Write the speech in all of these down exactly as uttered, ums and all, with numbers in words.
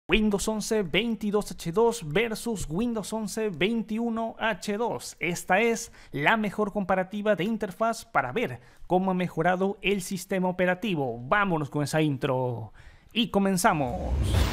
Windows once veintidós H dos versus Windows once veintiuno H dos. Esta es la mejor comparativa de interfaz para ver cómo ha mejorado el sistema operativo. Vámonos con esa intro y comenzamos.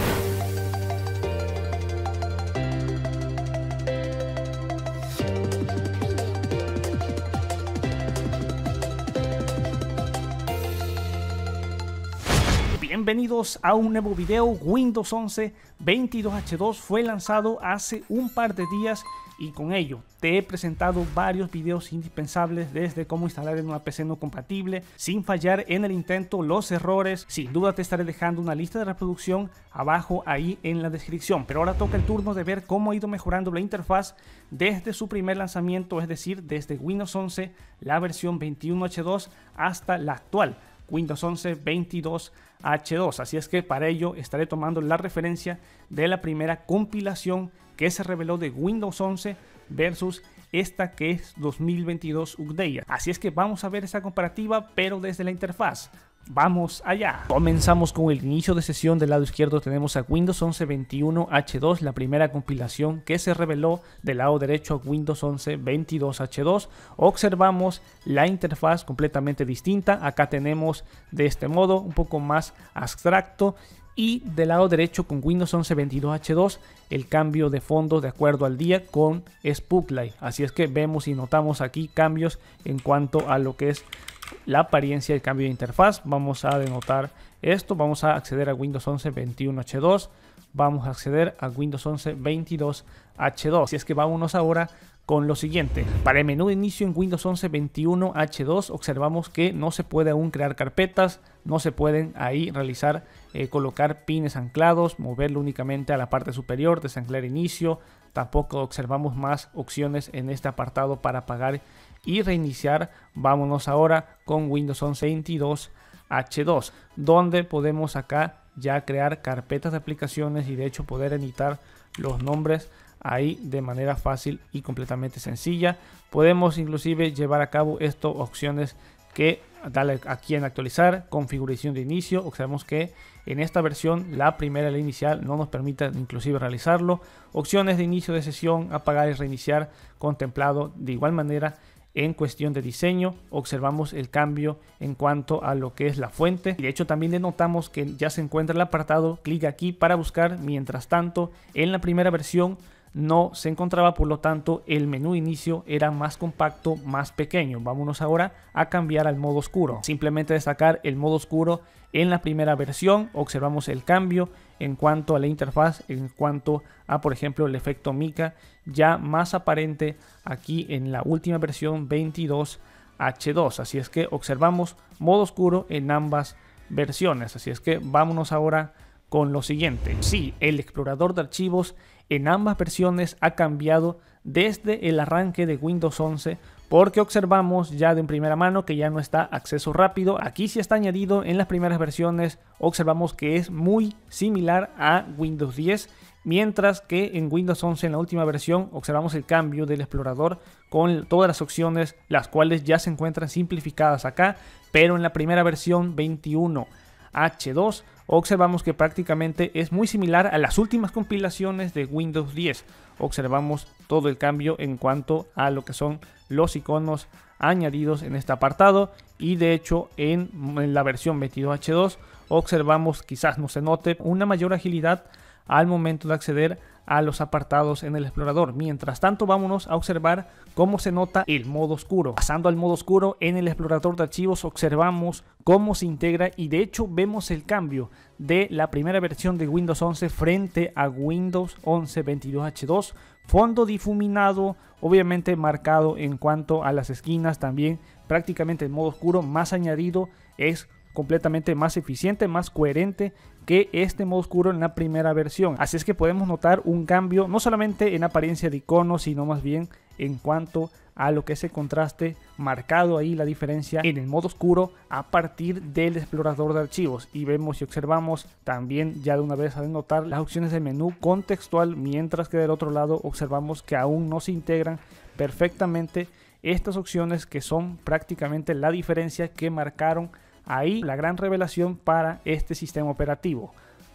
Bienvenidos a un nuevo video. Windows once veintidós H dos fue lanzado hace un par de días y con ello te he presentado varios videos indispensables, desde cómo instalar en una P C no compatible sin fallar en el intento, los errores. Sin duda te estaré dejando una lista de reproducción abajo ahí en la descripción, pero ahora toca el turno de ver cómo ha ido mejorando la interfaz desde su primer lanzamiento, es decir, desde Windows once, la versión veintiuno H dos, hasta la actual Windows once veintidós H dos. Así es que para ello estaré tomando la referencia de la primera compilación que se reveló de Windows once versus esta que es dos mil veintidós Update. Así es que vamos a ver esa comparativa, pero desde la interfaz. Vamos allá. Comenzamos con el inicio de sesión. Del lado izquierdo tenemos a Windows once veintiuno H dos, la primera compilación que se reveló. Del lado derecho a Windows once veintidós H dos. Observamos la interfaz completamente distinta. Acá tenemos de este modo un poco más abstracto. Y del lado derecho con Windows once veintidós H dos el cambio de fondo de acuerdo al día con Spotlight. Así es que vemos y notamos aquí cambios en cuanto a lo que es la apariencia del cambio de interfaz. Vamos a denotar esto. Vamos a acceder a Windows once veintiuno H dos. Vamos a acceder a Windows once veintidós H dos. Así es que vámonos ahora con lo siguiente. Para el menú de inicio en Windows once veintiuno H dos observamos que no se puede aún crear carpetas, no se pueden ahí realizar, eh, colocar pines anclados, moverlo únicamente a la parte superior, desanclar inicio. Tampoco observamos más opciones en este apartado para apagar y reiniciar. Vámonos ahora con Windows once veintidós H dos, donde podemos acá ya crear carpetas de aplicaciones y de hecho poder editar los nombres ahí de manera fácil y completamente sencilla. Podemos inclusive llevar a cabo estas opciones que darle aquí en actualizar, configuración de inicio. Observamos que en esta versión la primera, la inicial, no nos permite inclusive realizarlo. Opciones de inicio de sesión, apagar y reiniciar, contemplado de igual manera. En cuestión de diseño observamos el cambio en cuanto a lo que es la fuente. De hecho también denotamos que ya se encuentra el apartado clic aquí para buscar. Mientras tanto en la primera versión no se encontraba, por lo tanto el menú inicio era más compacto, más pequeño. Vámonos ahora a cambiar al modo oscuro. Simplemente destacar el modo oscuro en la primera versión. Observamos el cambio en cuanto a la interfaz, en cuanto a por ejemplo el efecto mica, ya más aparente aquí en la última versión veintidós H dos. Así es que observamos modo oscuro en ambas versiones. Así es que vámonos ahora con lo siguiente. Sí, el explorador de archivos en ambas versiones ha cambiado desde el arranque de Windows once, porque observamos ya de primera mano que ya no está acceso rápido. Aquí sí está añadido en las primeras versiones. Observamos que es muy similar a Windows diez, mientras que en Windows once, en la última versión, observamos el cambio del explorador con todas las opciones, las cuales ya se encuentran simplificadas acá, pero en la primera versión veintiuno H dos observamos que prácticamente es muy similar a las últimas compilaciones de Windows diez. Observamos todo el cambio en cuanto a lo que son los iconos añadidos en este apartado, y de hecho en, en la versión veintidós H dos observamos, quizás no se note, una mayor agilidad al momento de acceder a los apartados en el explorador. Mientras tanto vámonos a observar cómo se nota el modo oscuro. Pasando al modo oscuro en el explorador de archivos observamos cómo se integra, y de hecho vemos el cambio de la primera versión de Windows once frente a Windows once veintidós H dos. Fondo difuminado, obviamente marcado en cuanto a las esquinas, también prácticamente el modo oscuro más añadido, es completamente más eficiente, más coherente que este modo oscuro en la primera versión. Así es que podemos notar un cambio no solamente en apariencia de iconos, sino más bien en cuanto a lo que es el contraste, marcado ahí la diferencia en el modo oscuro a partir del explorador de archivos. Y vemos y observamos también ya de una vez a notar las opciones del menú contextual, mientras que del otro lado observamos que aún no se integran perfectamente estas opciones, que son prácticamente la diferencia que marcaron ahí la gran revelación para este sistema operativo.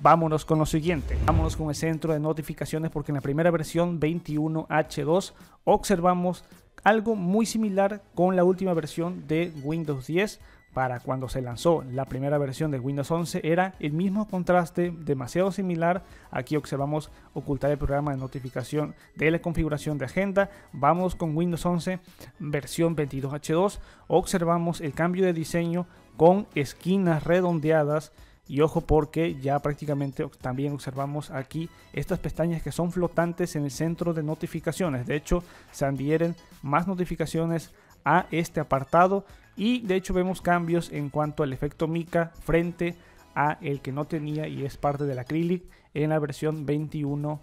Vámonos con lo siguiente, vámonos con el centro de notificaciones, porque en la primera versión veintiuno H dos observamos algo muy similar con la última versión de Windows diez. Para cuando se lanzó la primera versión de Windows once era el mismo contraste, demasiado similar. Aquí observamos ocultar el programa de notificación de la configuración de agenda. Vamos con Windows once versión veintidós H dos, observamos el cambio de diseño con esquinas redondeadas. Y ojo, porque ya prácticamente también observamos aquí estas pestañas que son flotantes en el centro de notificaciones. De hecho, se adhieren más notificaciones a este apartado. Y de hecho vemos cambios en cuanto al efecto mica frente a el que no tenía y es parte del acrylic en la versión veintiuno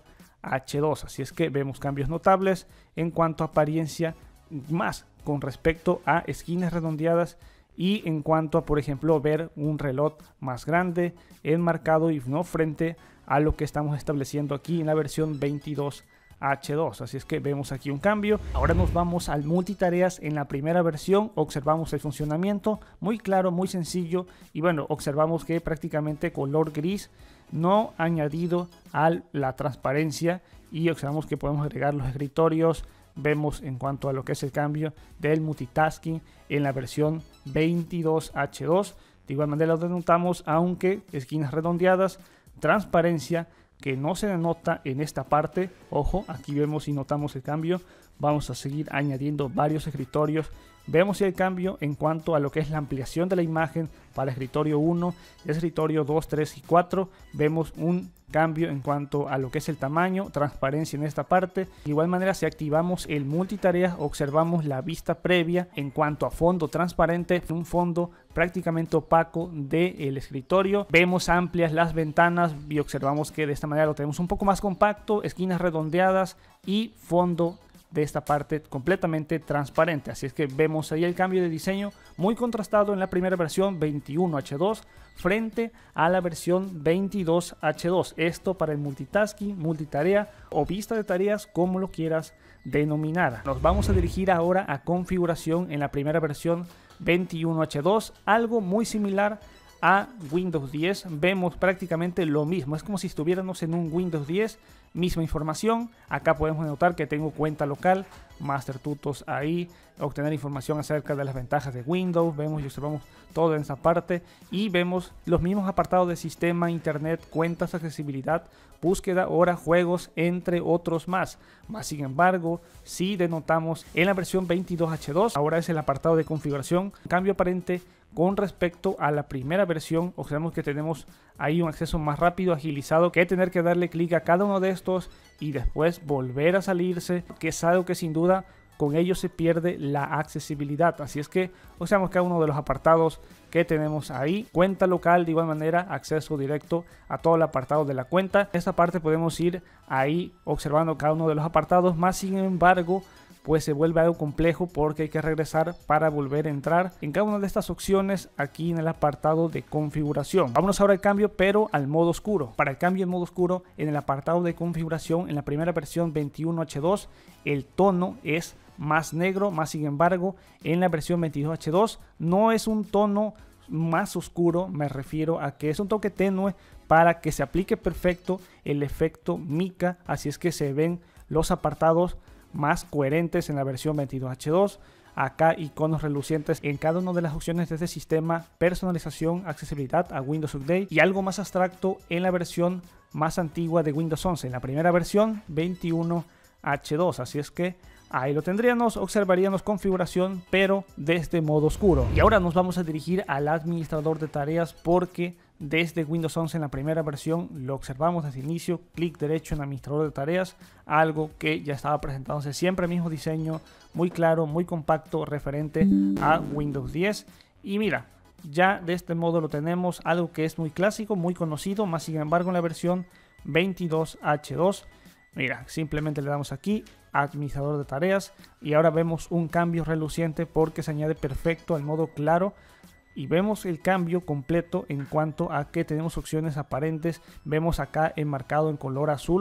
H dos. Así es que vemos cambios notables en cuanto a apariencia, más con respecto a esquinas redondeadas. Y en cuanto a, por ejemplo, ver un reloj más grande, enmarcado y no frente a lo que estamos estableciendo aquí en la versión veintidós H dos. Así es que vemos aquí un cambio. Ahora nos vamos al multitareas. En la primera versión observamos el funcionamiento muy claro, muy sencillo. Y bueno, observamos que prácticamente color gris, no añadido a la transparencia. Y observamos que podemos agregar los escritorios. Vemos en cuanto a lo que es el cambio del multitasking en la versión veintidós H dos. De igual manera lo denotamos, aunque esquinas redondeadas, transparencia que no se denota en esta parte. Ojo, aquí vemos y notamos el cambio. Vamos a seguir añadiendo varios escritorios. Vemos el cambio en cuanto a lo que es la ampliación de la imagen para escritorio uno, escritorio dos, tres y cuatro. Vemos un cambio en cuanto a lo que es el tamaño, transparencia en esta parte. De igual manera, si activamos el multitarea, observamos la vista previa en cuanto a fondo transparente, un fondo prácticamente opaco del escritorio. Vemos amplias las ventanas y observamos que de esta manera lo tenemos un poco más compacto, esquinas redondeadas y fondo de esta parte completamente transparente. Así es que vemos ahí el cambio de diseño muy contrastado en la primera versión veintiuno H dos frente a la versión veintidós H dos. Esto para el multitasking, multitarea o vista de tareas, como lo quieras denominar. Nos vamos a dirigir ahora a configuración en la primera versión veintiuno H dos, algo muy similar a Windows diez. Vemos prácticamente lo mismo, es como si estuviéramos en un Windows diez, misma información. Acá podemos notar que tengo cuenta local, Master Tutos ahí, obtener información acerca de las ventajas de Windows. Vemos y observamos todo en esa parte y vemos los mismos apartados de sistema, internet, cuentas, accesibilidad, búsqueda, hora, juegos, entre otros más. Más sin embargo, si denotamos en la versión veintidós H dos, ahora es el apartado de configuración, cambio aparente con respecto a la primera versión. Observamos que tenemos ahí un acceso más rápido, agilizado, que tener que darle clic a cada uno de estos y después volver a salirse, que es algo que sin duda con ello se pierde la accesibilidad. Así es que observamos cada uno de los apartados que tenemos ahí. Cuenta local, de igual manera acceso directo a todo el apartado de la cuenta. Esta parte podemos ir ahí observando cada uno de los apartados, más sin embargo pues se vuelve algo complejo porque hay que regresar para volver a entrar en cada una de estas opciones aquí en el apartado de configuración. Vámonos ahora al cambio, pero al modo oscuro. Para el cambio en modo oscuro, en el apartado de configuración, en la primera versión veintiuno H dos, el tono es más negro, más sin embargo, en la versión veintidós H dos no es un tono más oscuro, me refiero a que es un toque tenue para que se aplique perfecto el efecto mica, así es que se ven los apartados más coherentes en la versión veintidós H dos. Acá iconos relucientes en cada una de las opciones desde sistema, personalización, accesibilidad a Windows Update y algo más abstracto en la versión más antigua de Windows once, en la primera versión veintiuno H dos. Así es que ahí lo tendríamos, observaríamos configuración pero desde modo oscuro. Y ahora nos vamos a dirigir al administrador de tareas, porque desde Windows once en la primera versión lo observamos desde el inicio, clic derecho en administrador de tareas, algo que ya estaba presentándose siempre, el mismo diseño, muy claro, muy compacto, referente a Windows diez. Y mira, ya de este modo lo tenemos, algo que es muy clásico, muy conocido, más sin embargo en la versión veintidós H dos, mira, simplemente le damos aquí administrador de tareas y ahora vemos un cambio reluciente porque se añade perfecto al modo claro. Y vemos el cambio completo en cuanto a que tenemos opciones aparentes. Vemos acá enmarcado en color azul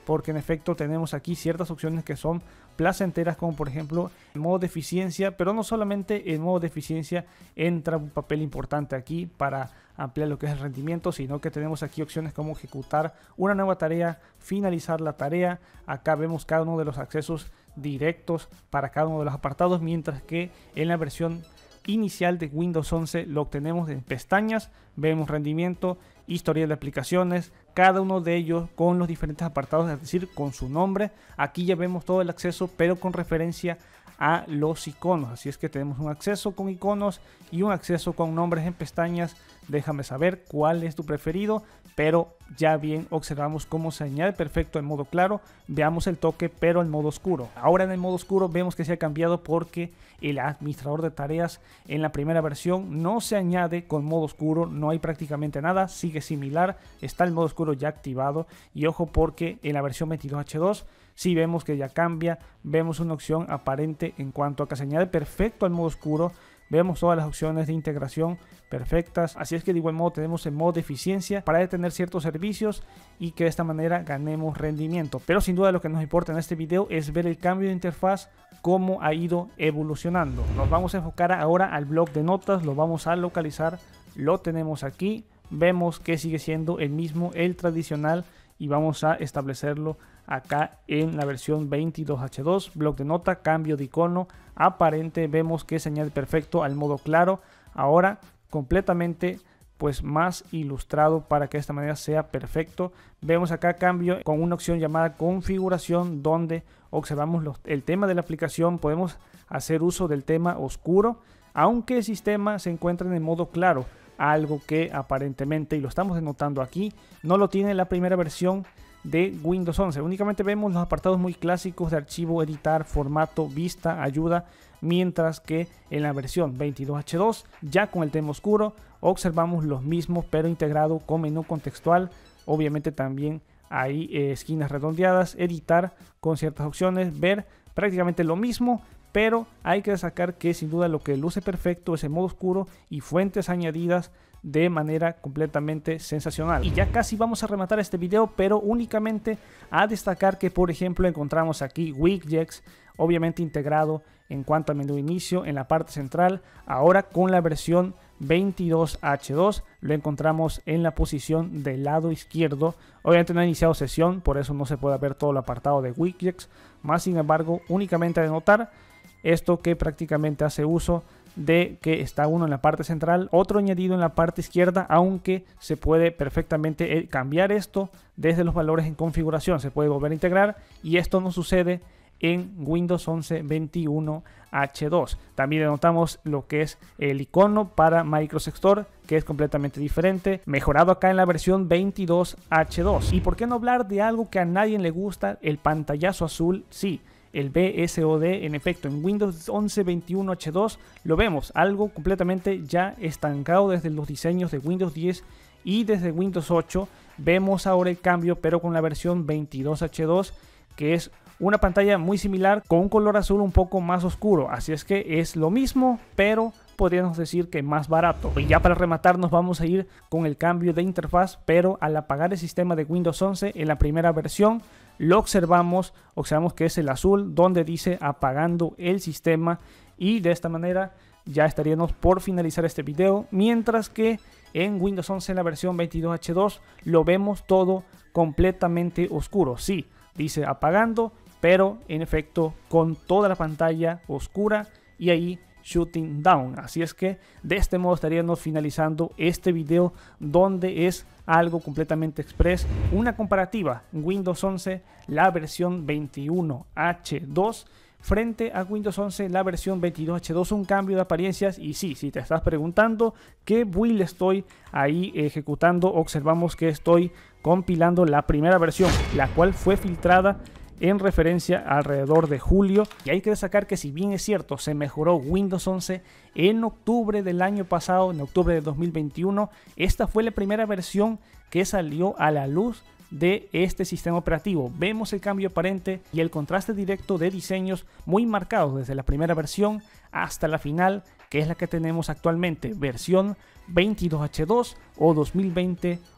porque en efecto tenemos aquí ciertas opciones que son placenteras, como por ejemplo el modo de eficiencia, pero no solamente el modo de eficiencia entra un papel importante aquí para ampliar lo que es el rendimiento, sino que tenemos aquí opciones como ejecutar una nueva tarea, finalizar la tarea. Acá vemos cada uno de los accesos directos para cada uno de los apartados, mientras que en la versión inicial de Windows once lo obtenemos en pestañas, vemos rendimiento, historial de aplicaciones, cada uno de ellos con los diferentes apartados, es decir, con su nombre. Aquí ya vemos todo el acceso, pero con referencia a los iconos, así es que tenemos un acceso con iconos y un acceso con nombres en pestañas. Déjame saber cuál es tu preferido, pero ya bien observamos cómo se añade perfecto en modo claro. Veamos el toque pero en modo oscuro. Ahora en el modo oscuro vemos que se ha cambiado porque el administrador de tareas en la primera versión no se añade con modo oscuro, no hay prácticamente nada, sigue similar, está el modo oscuro ya activado. Y ojo, porque en la versión veintidós H dos sí vemos que ya cambia, vemos una opción aparente en cuanto a que se añade perfecto al modo oscuro. Vemos todas las opciones de integración perfectas, así es que de igual modo tenemos el modo de eficiencia para detener ciertos servicios y que de esta manera ganemos rendimiento. Pero sin duda lo que nos importa en este video es ver el cambio de interfaz, cómo ha ido evolucionando. Nos vamos a enfocar ahora al bloc de notas, lo vamos a localizar, lo tenemos aquí, vemos que sigue siendo el mismo, el tradicional, y vamos a establecerlo acá en la versión veintidós H dos, bloc de nota, cambio de icono aparente, vemos que se añade perfecto al modo claro, ahora completamente pues más ilustrado para que de esta manera sea perfecto. Vemos acá cambio con una opción llamada configuración, donde observamos los, el tema de la aplicación, podemos hacer uso del tema oscuro, aunque el sistema se encuentra en el modo claro, algo que aparentemente, y lo estamos denotando aquí, no lo tiene la primera versión de Windows once. Únicamente vemos los apartados muy clásicos de archivo, editar, formato, vista, ayuda, mientras que en la versión veintidós H dos, ya con el tema oscuro, observamos los mismos pero integrado con menú contextual. Obviamente también hay eh, esquinas redondeadas, editar con ciertas opciones, ver prácticamente lo mismo, pero hay que destacar que sin duda lo que luce perfecto es el modo oscuro y fuentes añadidas de manera completamente sensacional. Y ya casi vamos a rematar este video, pero únicamente a destacar que por ejemplo encontramos aquí widgets, obviamente integrado en cuanto al menú inicio en la parte central. Ahora con la versión veintidós H dos lo encontramos en la posición del lado izquierdo. Obviamente no ha iniciado sesión, por eso no se puede ver todo el apartado de widgets, más sin embargo únicamente de notar esto que prácticamente hace uso de que está uno en la parte central, otro añadido en la parte izquierda, aunque se puede perfectamente cambiar esto desde los valores en configuración, se puede volver a integrar, y esto no sucede en Windows once veintiuno H dos. También denotamos lo que es el icono para Microsoft Store, que es completamente diferente, mejorado acá en la versión veintidós H dos. Y por qué no hablar de algo que a nadie le gusta, el pantallazo azul. Sí, el B S O D, en efecto, en Windows once veintiuno H dos lo vemos, algo completamente ya estancado desde los diseños de Windows diez y desde Windows ocho. Vemos ahora el cambio, pero con la versión veintidós H dos, que es una pantalla muy similar con un color azul un poco más oscuro. Así es que es lo mismo, pero podríamos decir que más barato. Y ya para rematar nos vamos a ir con el cambio de interfaz, pero al apagar el sistema de Windows once en la primera versión lo observamos, observamos que es el azul donde dice apagando el sistema, y de esta manera ya estaríamos por finalizar este video, mientras que en Windows once en la versión veintidós H dos lo vemos todo completamente oscuro. Sí, dice apagando, pero en efecto con toda la pantalla oscura y ahí shutting down. Así es que de este modo estaríamos finalizando este video, donde es algo completamente express, una comparativa Windows once la versión veintiuno H dos frente a Windows once la versión veintidós H dos, un cambio de apariencias. Y sí, si te estás preguntando qué build estoy ahí ejecutando, observamos que estoy compilando la primera versión, la cual fue filtrada en referencia alrededor de julio. Y hay que destacar que si bien es cierto se mejoró Windows once en octubre del año pasado, en octubre de dos mil veintiuno, esta fue la primera versión que salió a la luz de este sistema operativo. Vemos el cambio aparente y el contraste directo de diseños muy marcados desde la primera versión hasta la final, que es la que tenemos actualmente, versión veintidós H dos o dos mil veinte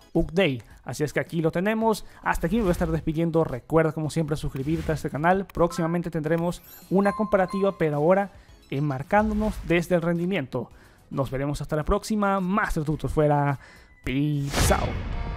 Update. Así es que aquí lo tenemos. Hasta aquí me voy a estar despidiendo. Recuerda como siempre suscribirte a este canal. Próximamente tendremos una comparativa, pero ahora enmarcándonos desde el rendimiento. Nos veremos hasta la próxima. Master Tutor fuera. Peace out.